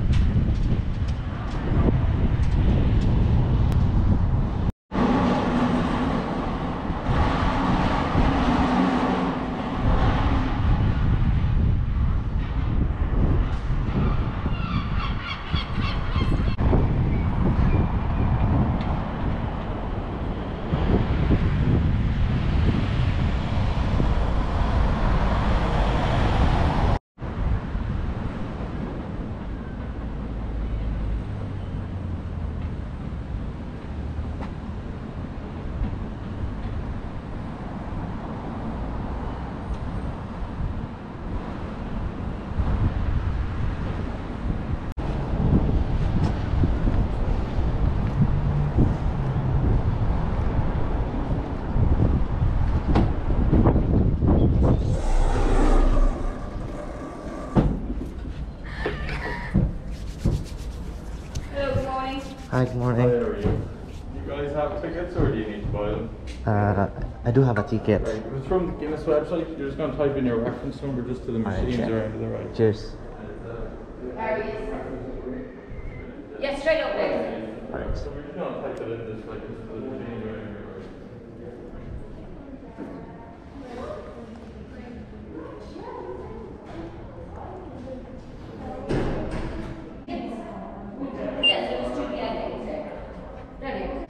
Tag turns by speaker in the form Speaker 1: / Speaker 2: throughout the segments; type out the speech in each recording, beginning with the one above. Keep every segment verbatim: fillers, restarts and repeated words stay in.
Speaker 1: Hi, good morning.
Speaker 2: Hi, how are you? You guys have tickets or do you need to buy them?
Speaker 1: Uh, I do have a ticket.
Speaker 2: Right, it was from the Guinness website. You're just going to type in your reference number just to the machines
Speaker 1: Alright, yeah.
Speaker 2: around to the right.
Speaker 1: Cheers.
Speaker 3: Yeah, straight up there.
Speaker 1: Alright.
Speaker 2: So we're just going to type it in this like just to the machines around here.
Speaker 3: Yes, it was two candidates there. Ready?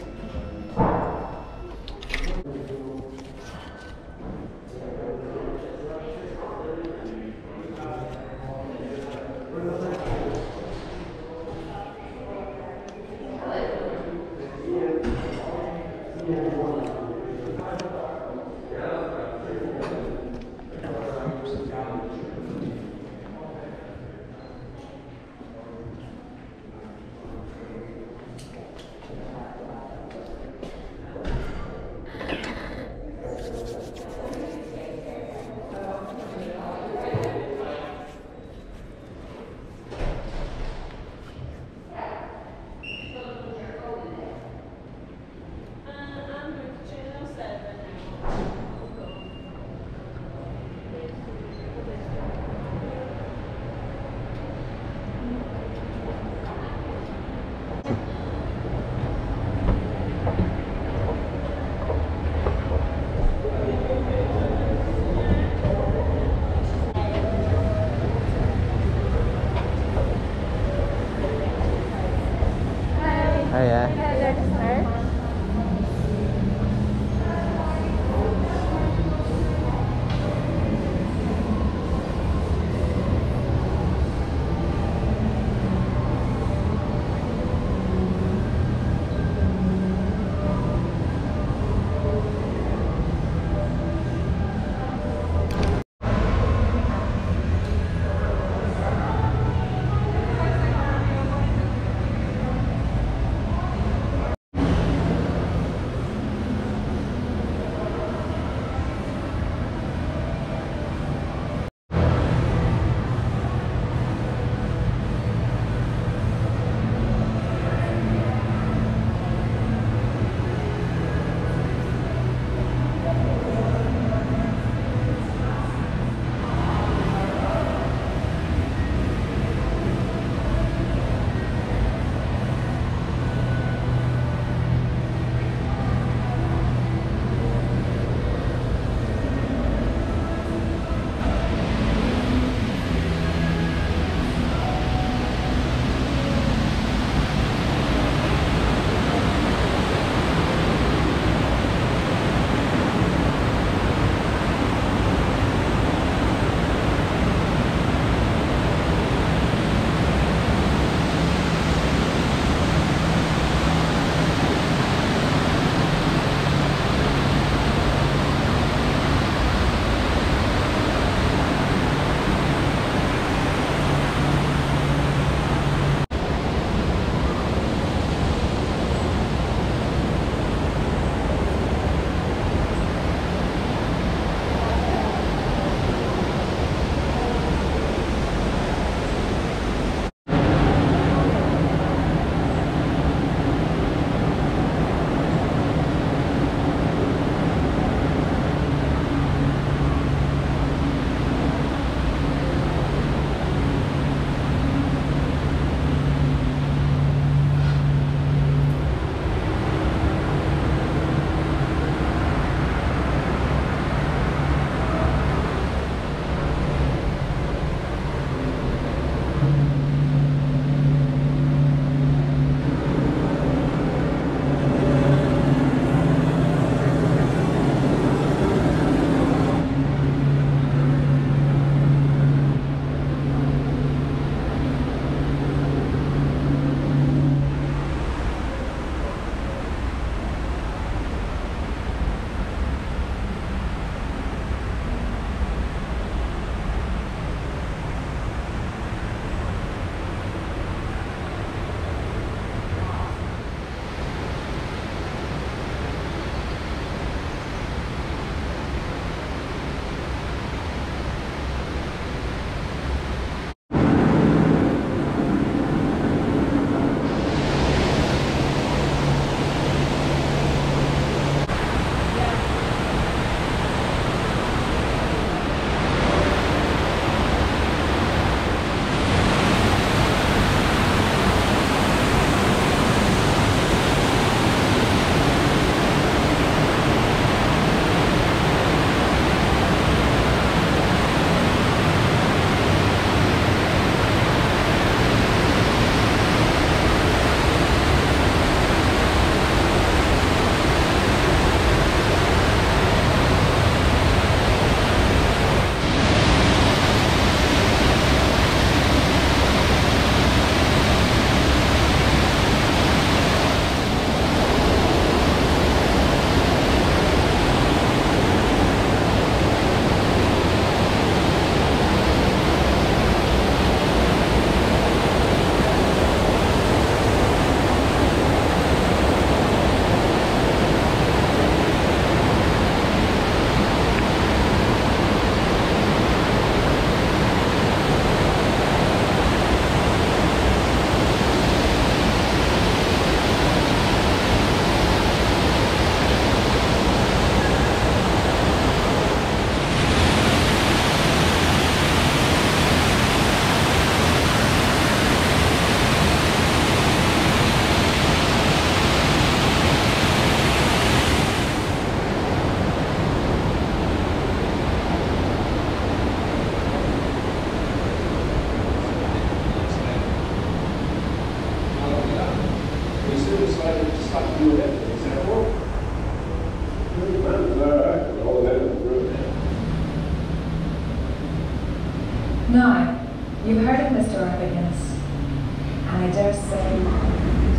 Speaker 4: Now, you've heard of Mister Arthur Guinness, and I dare say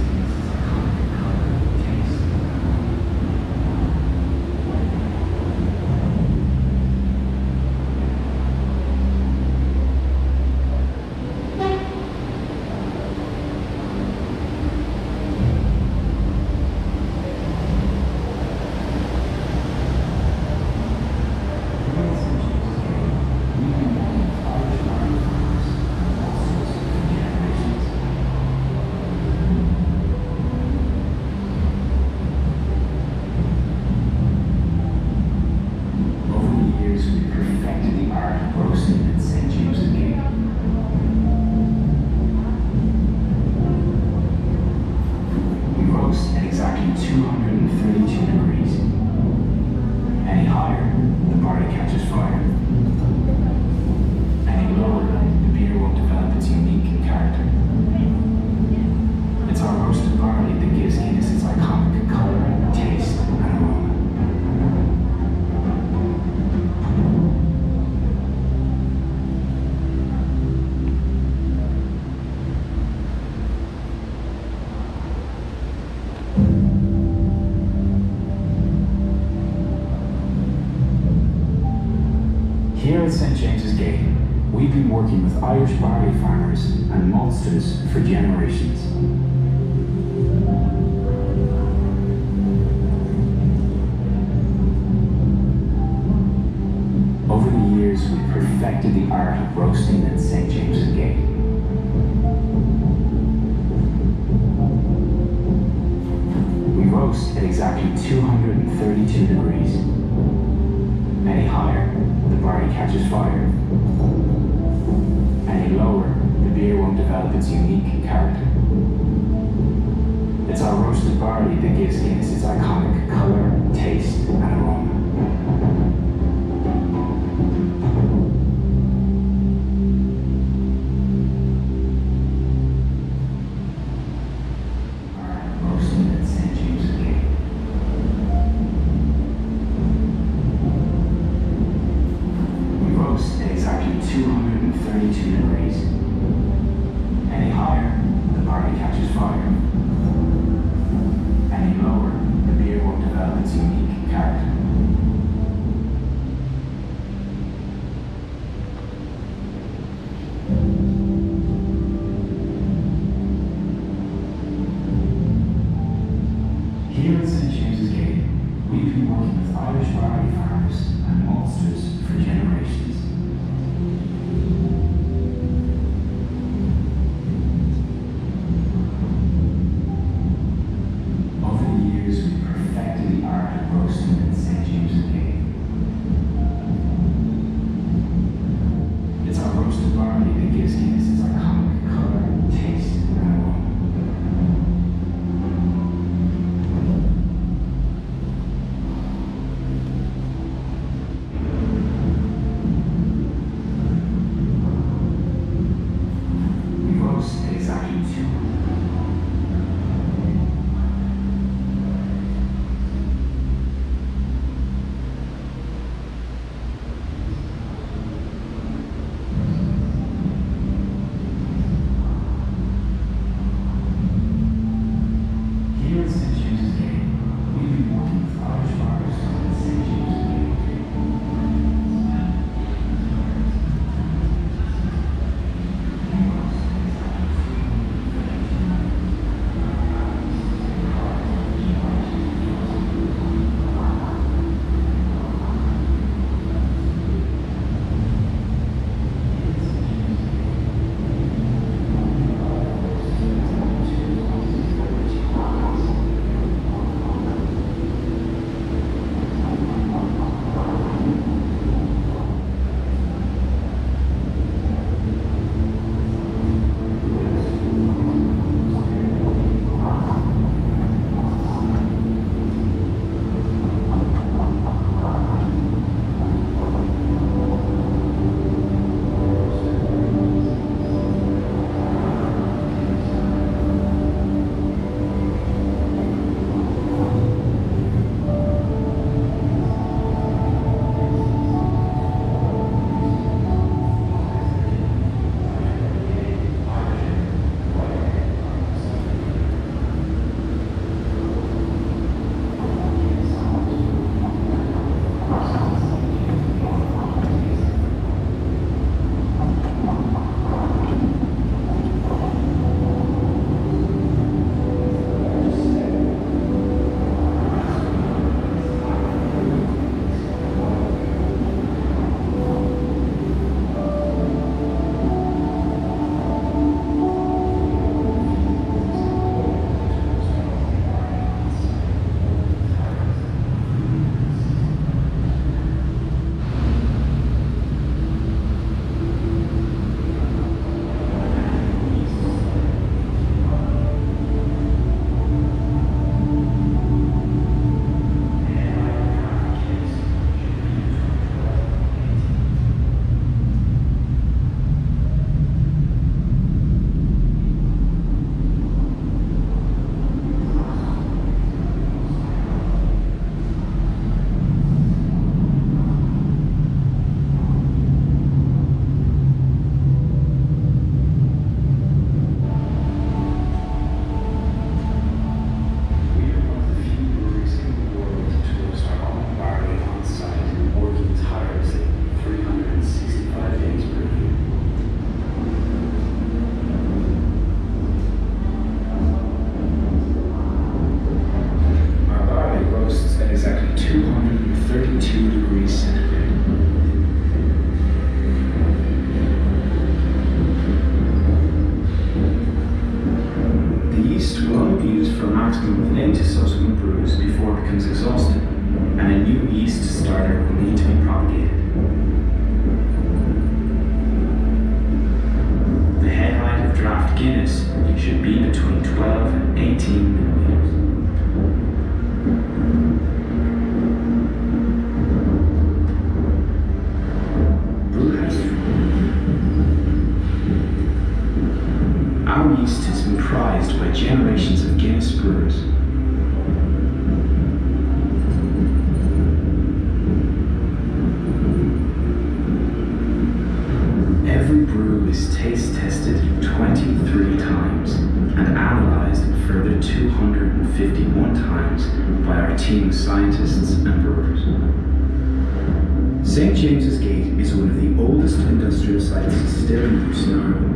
Speaker 5: Here at Saint James's Gate, we've been working with Irish barley farmers and maltsters for generations. Over the years, we've perfected the art of roasting at Saint James's Gate. We roast at exactly two hundred thirty-two degrees. Any higher, the barley catches fire. Any lower, the beer won't develop its unique character. It's our roasted barley that gives Guinness its iconic colour, taste, and aroma. Roasting at Saint James's Gate. At exactly two hundred thirty-two degrees. Any higher, the barley catches fire. Any lower, the beer won't develop its unique character. Here at Saint James's Gate, we've been working with Irish barley farmers and maltsters for generations. Over the years, we've perfected the art of roasting at Saint James's Gate. It's our roasted barley that gives Guinness its iconic colour, taste, and aroma. yeast will only be used for a maximum of eight subsequent brews before it becomes exhausted, and a new yeast starter will need to be propagated. The head height of draft Guinness should be between twelve and eighteen millimeters. Our yeast has been prized by generations of Guinness brewers. Every brew is taste tested twenty-three times and analysed a further two hundred fifty-one times by our team of scientists and brewers. Saint James's Gate is one of the oldest industrial sites still in use in Ireland.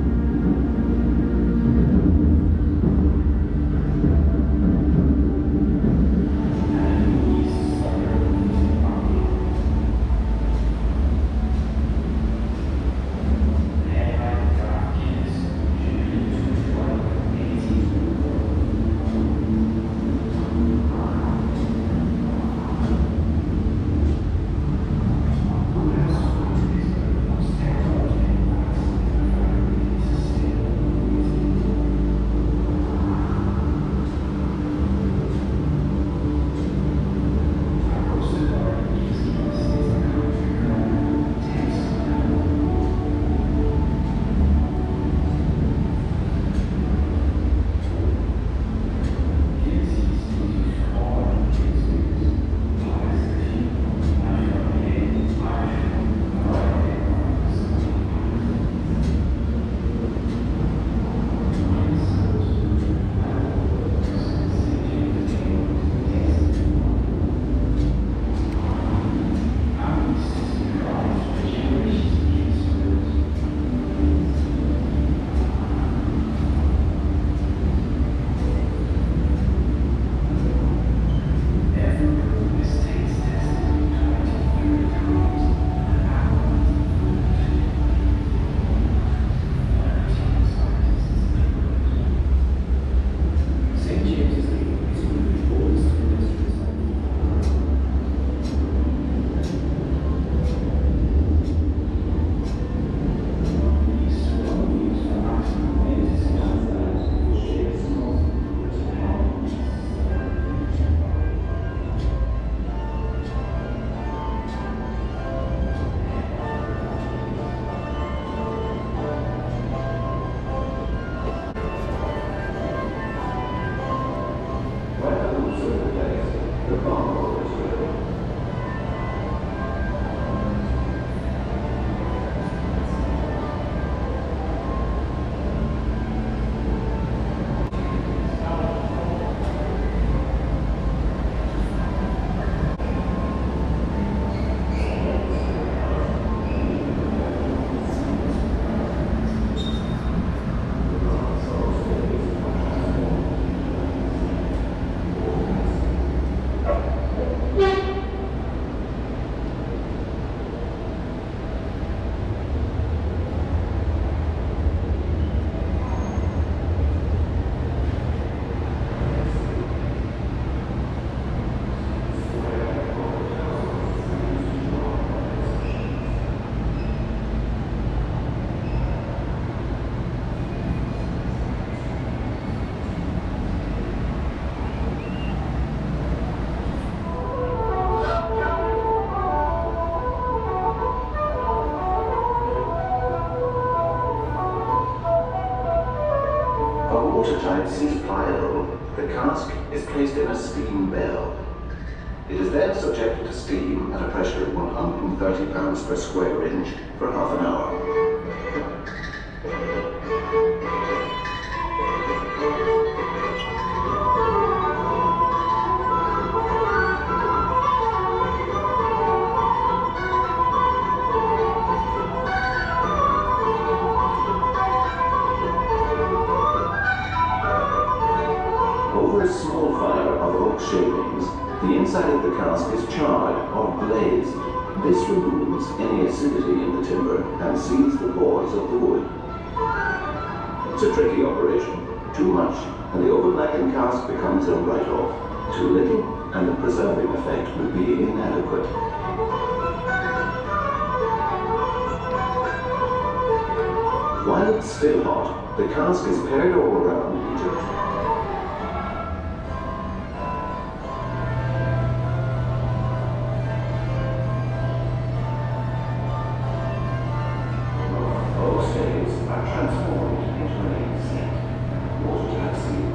Speaker 6: watertight C-ply hole, the cask is placed in a steam bell. It is then subjected to steam at a pressure of one hundred thirty pounds per square inch for half an hour. Over a small fire of oak shavings, the inside of the cask is charred or glazed. This removes any acidity in the timber and seals the pores of the wood. It's a tricky operation, Too much, and the over-blackened cask becomes a write-off. Too little, and the preserving effect would be inadequate. While it's still hot, the cask is paired all around Egypt. All staves are transformed into an egg set. Water to have seen.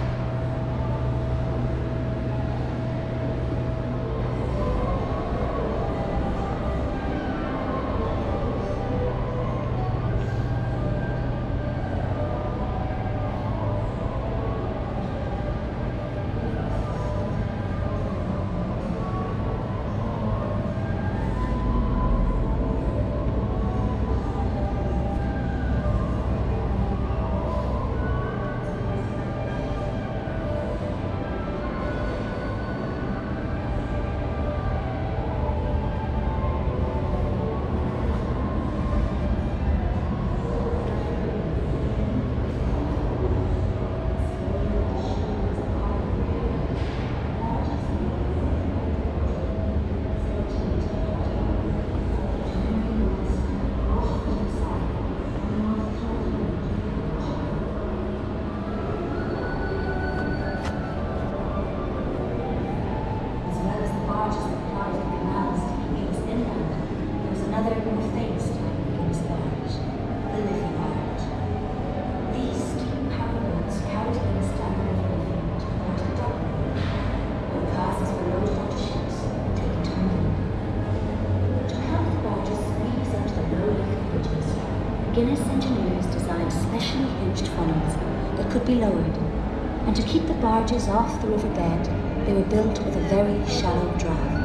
Speaker 7: Guinness engineers designed specially hinged funnels that could be lowered, and to keep the barges off the riverbed, they were built with a very shallow draft.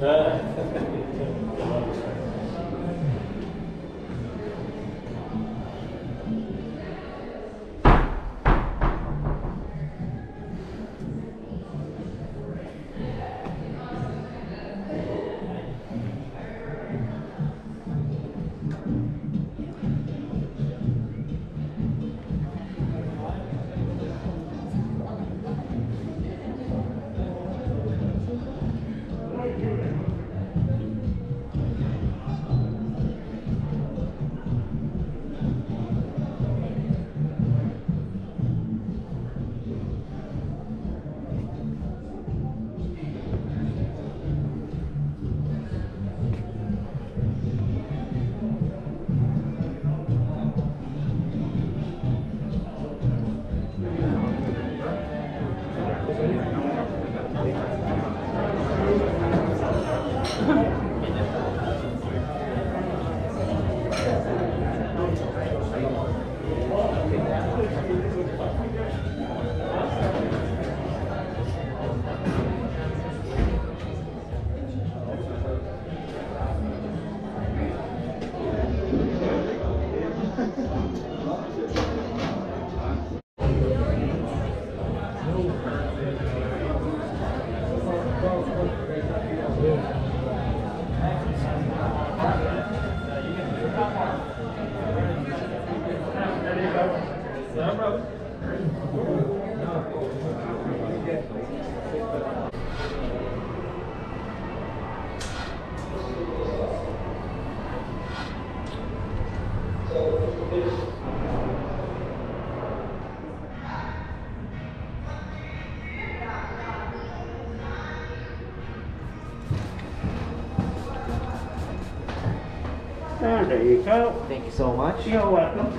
Speaker 8: And there you go.
Speaker 1: Thank you so much.
Speaker 8: You're welcome.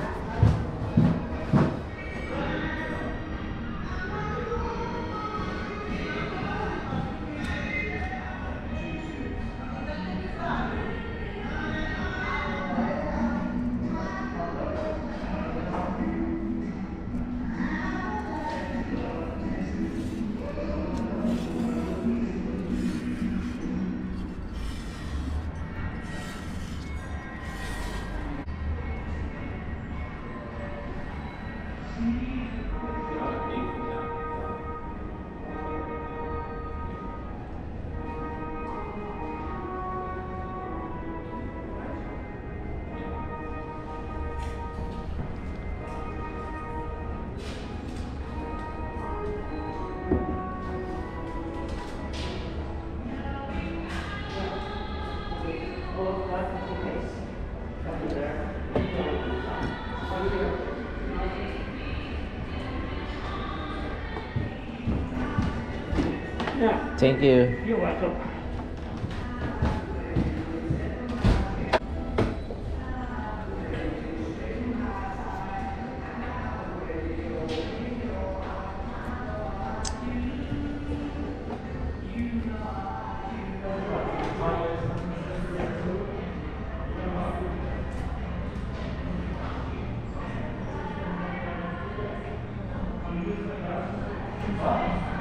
Speaker 8: Yeah,
Speaker 1: Thank you.
Speaker 8: you're welcome.
Speaker 6: Ah.